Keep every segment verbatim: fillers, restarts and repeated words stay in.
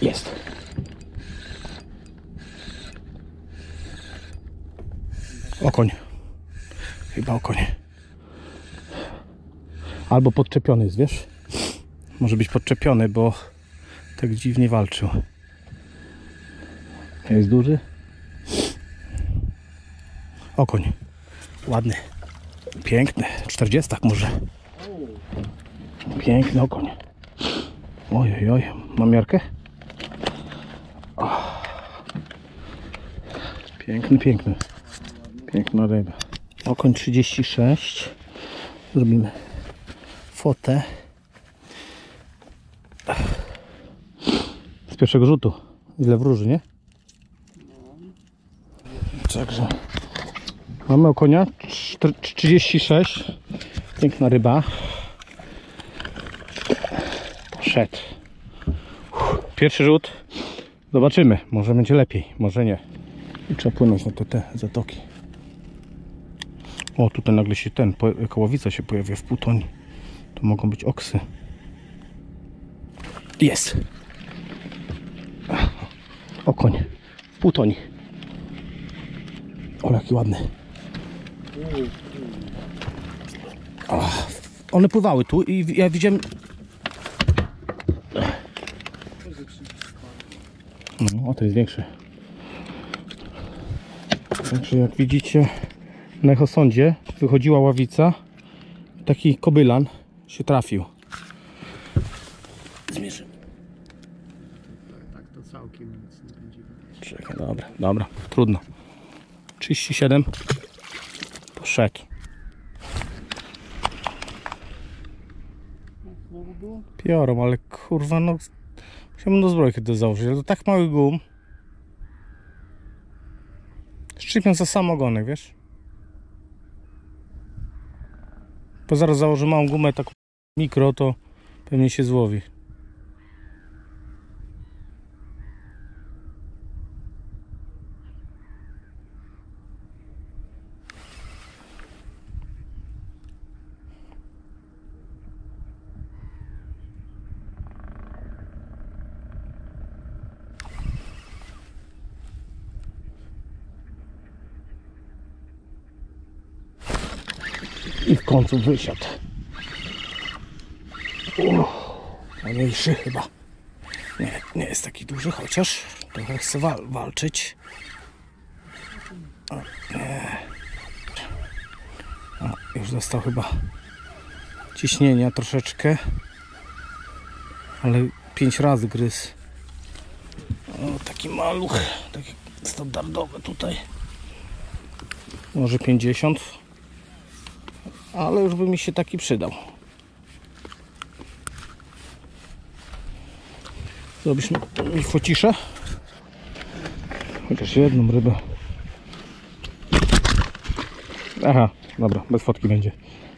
Jest. Okoń. Chyba okoń. Albo podczepiony jest, wiesz? Może być podczepiony, bo tak dziwnie walczył. Jest duży. Okoń. Ładny. Piękny. czterdziestak może. Piękny okoń. Oj, oj, oj. Mam miarkę? Oh. Piękny, piękny. Piękna ryba. Okoń trzydzieści sześć. Zrobimy fotę. Z pierwszego rzutu. Ile wróży, nie? Także mamy okonia trzydzieści sześć. Piękna ryba. Poszedł. Pierwszy rzut. Zobaczymy. Może będzie lepiej, może nie. I trzeba płynąć na te, te zatoki. O, tutaj nagle się ten, kołowica się pojawia w półtoni. To mogą być oksy. Jest. Okoń. W półtoni. O, jaki ładny. O, one pływały tu i ja widziałem... No, o, to jest większy. Także jak widzicie, na echosądzie wychodziła ławica. Taki kobylan się trafił. Zmierzę. Tak, to całkiem nic nie będzie. Czekaj, dobra, dobra, trudno. trzydzieści siedem. Poszedł. Piorą, ale kurwa, no chciałbym do zbrojki to założyć, ale to tak mały gum. Szczypią za sam ogonek, wiesz? Bo zaraz założę małą gumę, taką mikro, to pewnie się złowi. I w końcu wysiadł. Mniejszy chyba. Nie, nie jest taki duży, chociaż trochę chce wal walczyć. O, nie. O, już dostał chyba ciśnienia troszeczkę. Ale pięć razy gryzł. O, taki maluch. Taki standardowy tutaj. Może pięćdziesiąt. Ale już by mi się taki przydał. Zrobisz mi fociszę? Chociaż jedną rybę. Aha, dobra, bez fotki będzie.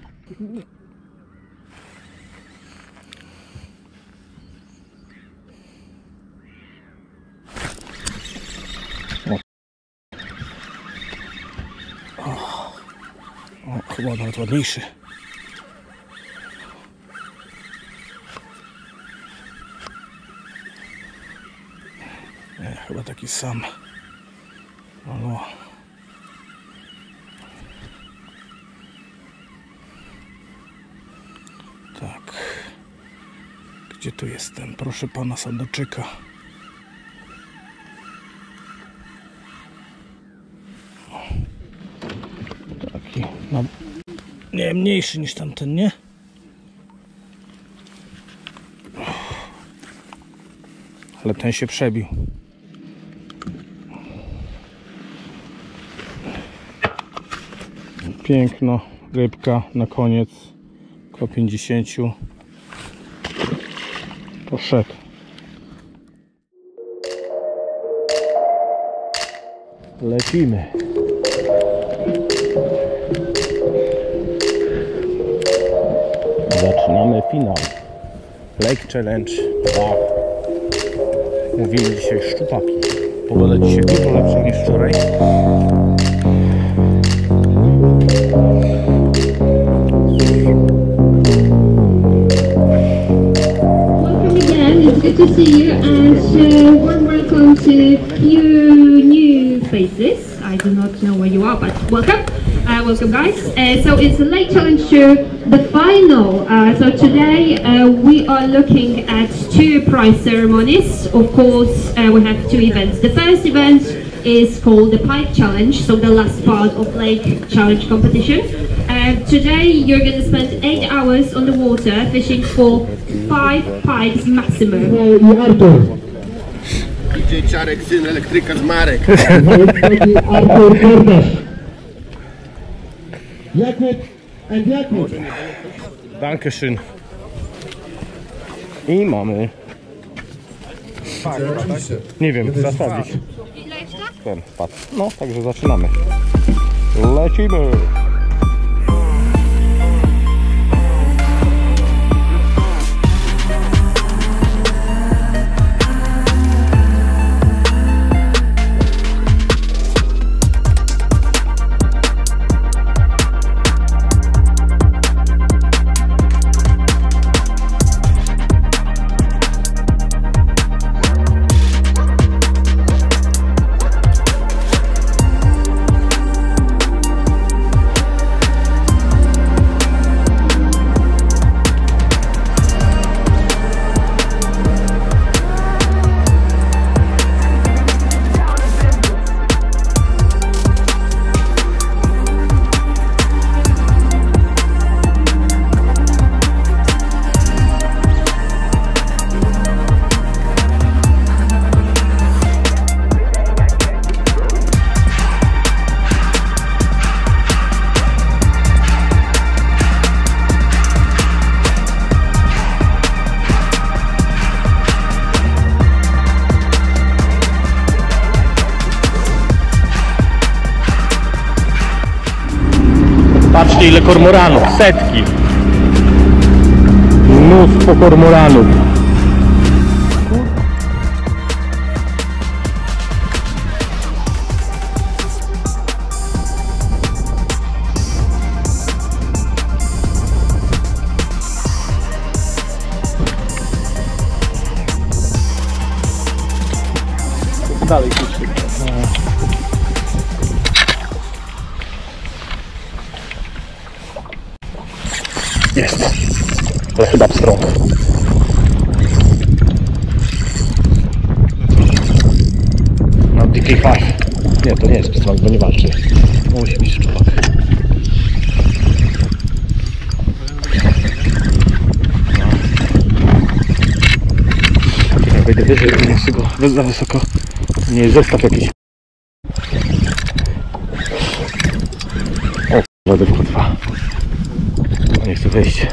O. O, chyba nawet ładniejszy. Nie, chyba taki sam. O. Tak. Gdzie tu jestem? Proszę pana Sandaczyka. Taki, no, nie, mniejszy niż tamten, nie? Ale ten się przebił. Piękna rybka na koniec. Koło pięćdziesięciu. Poszedł. Lecimy. Zaczynamy finał. Lake Challenge dwa. Mówimy dzisiaj szczupaki. Pogoda dzisiaj dużo lepsza niż wczoraj. Welcome again. It's good to see you and uh, warm welcome to few new faces. I do not know where you are, but welcome. Uh, welcome guys. Uh, so it's a lake challenge show, the final. Uh, so today uh, we are looking at two prize ceremonies. Of course, uh, we have two events. The first event is called the Pike challenge, so the last part of lake challenge competition. Uh, today you're going to spend eight hours on the water fishing for five pikes maximum. Idzie Czarek, syn elektryka z Marek. Dankeschön. I mamy. Nie wiem, trzeba sprawdzić. Ten, patrz. No, także zaczynamy. Lecimy! Patrzcie ile kormoranów, setki. Mnóstwo kormoranów. Dalej puszczę. Jest. Ale chyba pstrąg. No D K pięć. Nie, to nie jest pstrąg, bo nie walczy. Musi być szczupak. Ja wejdę wyżej, nie jest go za wysoko. Nie jest zestaw jakiś. O, wodę trwa. Nie chcę wejść.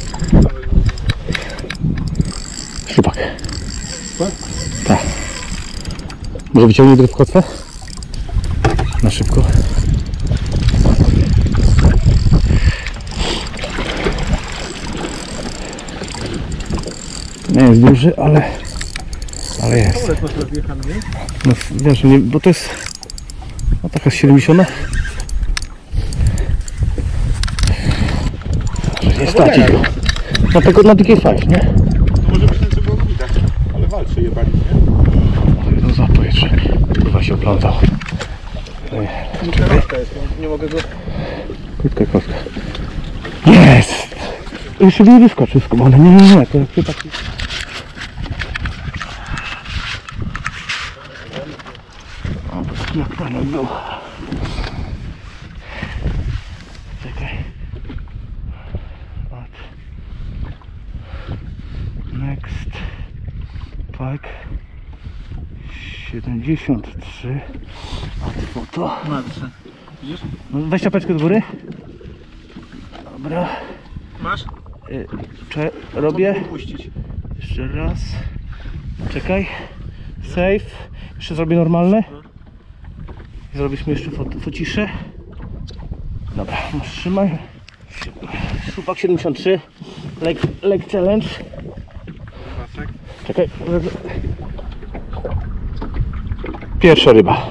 Szczupak. Tak. Może wyciągnij drewko kotwę? Na szybko. Nie jest duży, ale... Ale jest. No wiesz, nie, bo to jest... No taka siedemdziesiąta. Nie straci go. No tego na D K pięć, nie? To może być nieco było widać, ale walczy je bali, nie? No za powietrze. Chyba się oplątał. Czekaj. Nie mogę go... Krótka kostka. Jest! Jeszcze by nie wyskoczył z komody. Nie, nie, nie. To jest taki... O, jak fajno było. Czekaj. Next Pike siedemdziesiąt trzy. A foto. Widzisz? No, weź czapeczkę do góry. Dobra. Masz? Y, cze robię. Puścić. Jeszcze raz. Czekaj. Save. Jeszcze zrobię normalne. Zrobisz mi jeszcze fot fociszę. Dobra, masz, trzymaj. Szczupak siedemdziesiąt trzy. Lake, lake challenge. Czekaj. Pierwsza ryba.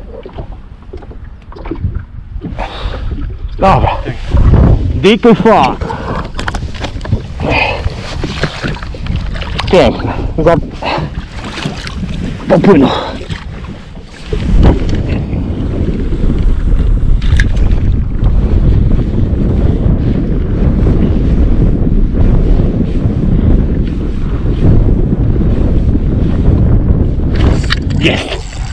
Dobra. D K pięć. Piękne. Za... Popłynął. Jest!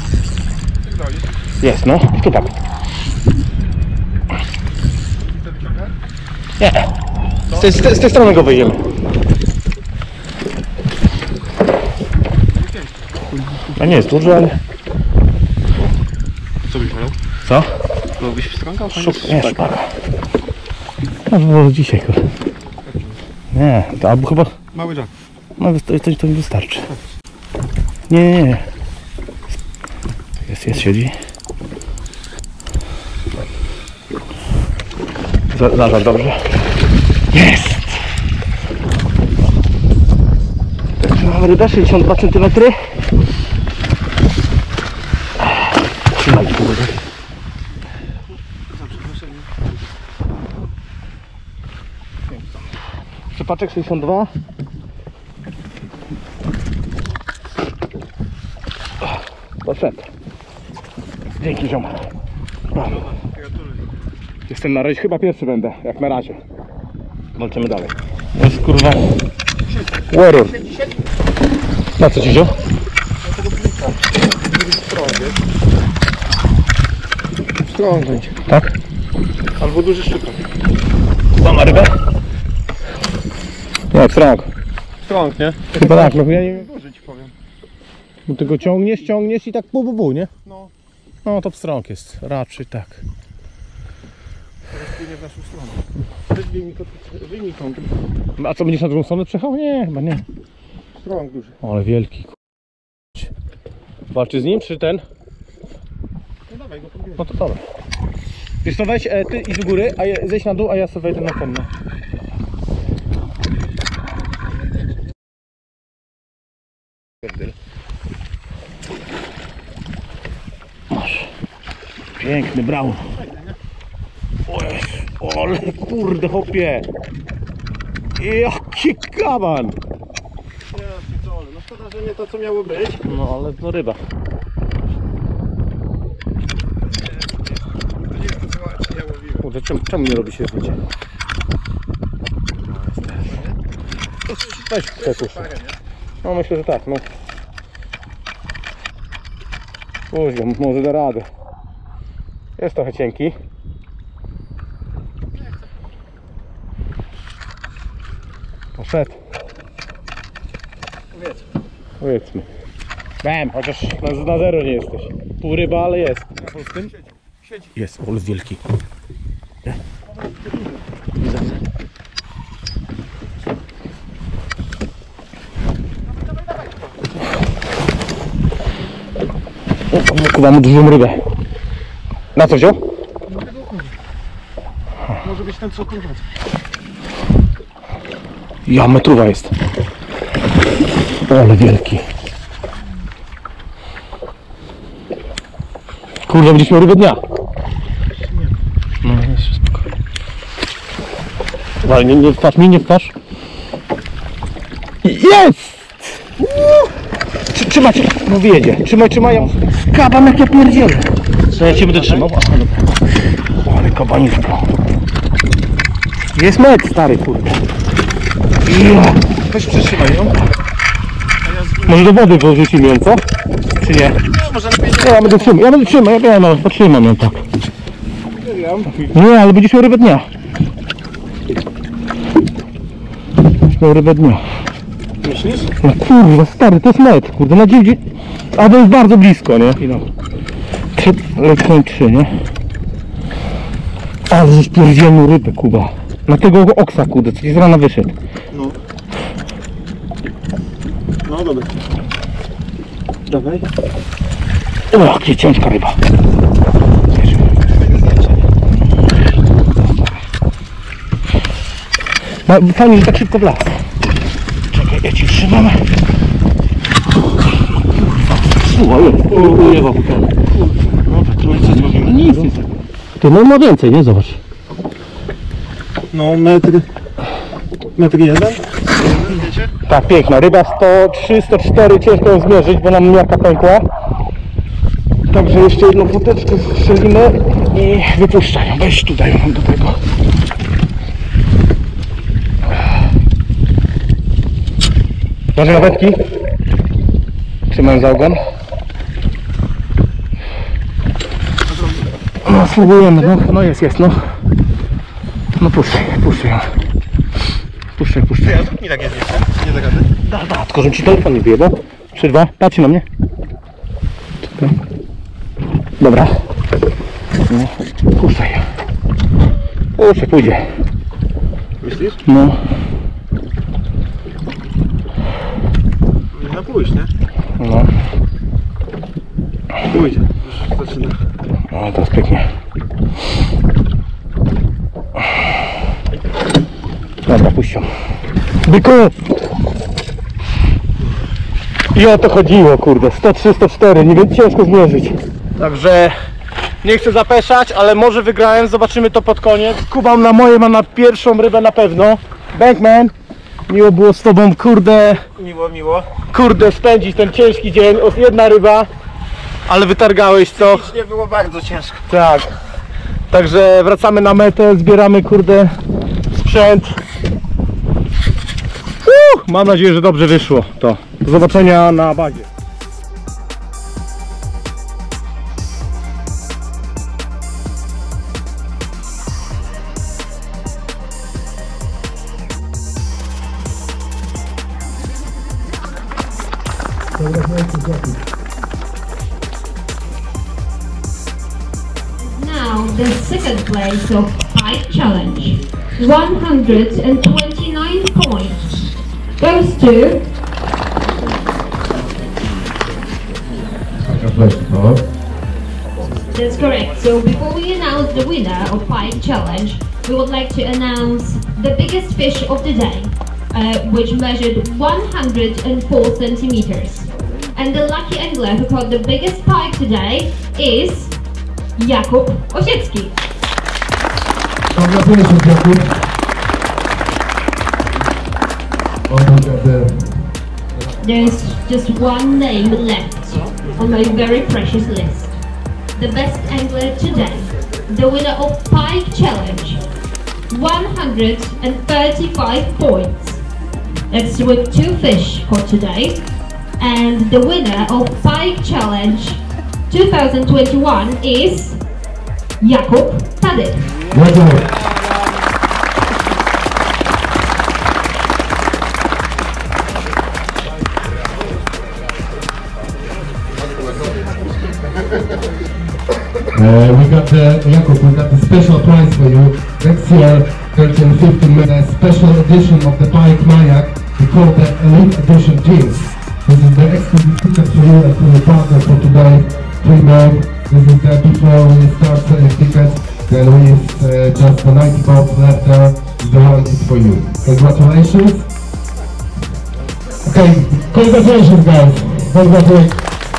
Jest, no. Szczupak. Nie. Z tej, z tej, z tej strony go wyjdziemy. A nie jest duży, ale... Co byś wolał? Co? Byłbyś wstrągał? Szuk... Nie, szpaka. No, było dzisiaj chyba. Nie, to albo chyba... Mały żak. No, to, to, to mi wystarczy. Nie, nie, nie. Jest, jest, siedzi. Zaraz, dobrze. Jest! Mamy rybę, sześćdziesiąt dwa centymetry. Trzymaj, kurde. Przypaczek sześćdziesiąt dwa. Poszedł. Dzięki, ziom. Jestem na razie, chyba pierwszy będę, jak na razie. Walczymy dalej. To jest kurwa... Warrior. Na co ci wziął? Strąg będzie. Tak? Albo duży szczypek. Mam rybę? Jak strąg? Strąg, nie? Chyba tak, no ja nie wiem. Duży ci powiem. Bo ty go ciągniesz, ciągniesz i tak bu, bu, bu, nie? No. No to pstrąg jest, raczej tak. Teraz płynie w naszą stronę. Weź wyjmij to, wyjmij tą. A co, będziesz na drugą stronę przejechał? Nie, chyba nie. Strąg duży. Ale wielki. Walczy z nim, czy ten? No dawaj go podbierz. No to dobra. Wiesz co, weź e, ty idź do góry, a ja, zejdź na dół, a ja sobie wejdę na ten. No. Masz. Piękny brown. Oj, ale kurde hopie. Jaki kaban. Ja pierdolę, no szkoda, że nie to co miało być. No ale to ryba. To nie jest to co ja łowiłem. Kurde, czemu, czemu nie robi się zdjęcie? Weź przesusz. No myślę, że tak, no. Puść go, może da radę. Jest trochę cienki. Poszedł. Powiedz. Powiedzmy. Bam, chociaż na, na zero nie jesteś. Pół ryba, ale jest. Siedź, siedź. Jest, ale wielki. Nie? O, kurwa, mu dużą rybę. Na co wziął? Może być ten co tu wraca. Ja, metruwa jest. O, ale wielki. Kurde, będziesz miał rybę dnia. No, jest spokojnie. Ale nie, nie wpasz mi, nie wpasz. Jest! Trzy- Trzymaj się, no wyjedzie. Trzymaj, trzymaj, ja kabam jak ja pierdzielę. Co ja cię będę trzymał? Aha, dobra. O, ale kabanisko. Jest metr, stary, kurde. Ja. Weź przytrzymaj ją. Może do wody wyrzucimy ją, co? Czy nie? No może lepiej Nie, ja będę trzymał, ja będę trzymał, ja wiem, no, potrzymam ją tak. nie wiem. Nie, ale będziesz miał rybę dnia. Będziesz miał rybę dnia. Myślisz? No kurwa, stary, to jest metr, kurde, na dziewięć... A to jest bardzo blisko, nie? No. Trzy, lecą trzy, nie? Ale żeś pierdzielną rybę, Kuba. Na tego oksa, kurde, co ci z rana wyszedł. No. No dobra. Dawaj. O, jakie ciężka ryba. No, fajnie, że tak szybko wlazł. Czekaj, ja ci trzymam. Słuchaj, ujewał. Dobra, to co zrobimy? Nic, nic. Ty, no ma więcej, nie? Zobacz. No metr... Metr jeden? Tak, piękna. Ryba sto trzy, sto cztery, ciężko ją zmierzyć, bo nam miarka pękła. Także jeszcze jedną wódeczkę strzelimy i wypuszczają. Weź tutaj do tego. Masz nawetki? Trzymam za ogon. No spróbujemy, no, no jest, jest, no. No puszczaj, puszczaj ją. Puszczaj, puszczaj. Ja zrób mi tak jest jeszcze, nie zagady. Da, da, tylko że ci telefon nie wyjebał. Przerwa, patrz na mnie. Czekaj. Dobra. No, puszczaj ją. Puszczaj, pójdzie. Myślisz? No. Powinna pójść, nie? No. Pójdzie. Już zaczyna. O, teraz pięknie. Dobra, puść ją. Byku! I o to chodziło, kurde. sto trzy, sto cztery, nie wiem, ciężko zmierzyć. Także nie chcę zapeszać, ale może wygrałem, zobaczymy to pod koniec. Kubam na moje, ma na pierwszą rybę na pewno. Bankman, miło było z tobą, kurde. Miło, miło. Kurde, spędzić ten ciężki dzień. O, jedna ryba, ale wytargałeś to. Nie było bardzo ciężko. Tak. Także wracamy na metę, zbieramy, kurde, sprzęt. Uh, mam nadzieję, że dobrze wyszło to. Do zobaczenia na bazie. Now the second place of Pike Challenge, one hundred twenty-nine points, goes to That's correct. So before we announce the winner of Pike Challenge, we would like to announce the biggest fish of the day, uh, which measured one hundred four centimeters. And the lucky angler who caught the biggest pike today is Jakub Osiecki. Congratulations, Jakub. There's just one name left on my very precious list. The best angler today, the winner of Pike Challenge, one hundred thirty-five points. That's with two fish caught today. And the winner of Pike Challenge twenty twenty-one is Jakub Tadek. Uh, we got the Jakub, we got the special prize for you. Next year, thirteen fifteen minutes special edition of the Pike Mayak. We call the Elite Edition Jeans. This is the exclusive ticket for you and for your partner for today. Pre-book. This is the before we start selling tickets. Then we uh, just the ninety bob left there. The one is for you. Congratulations. Okay, congratulations, guys. Congratulations.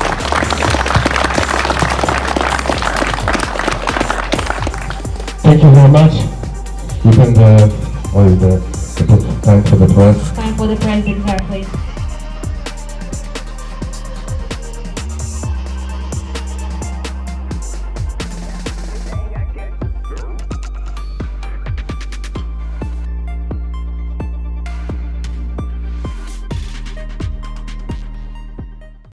Thank you very much. You can the, oh, the, the time for the press. Time for the prize, exactly.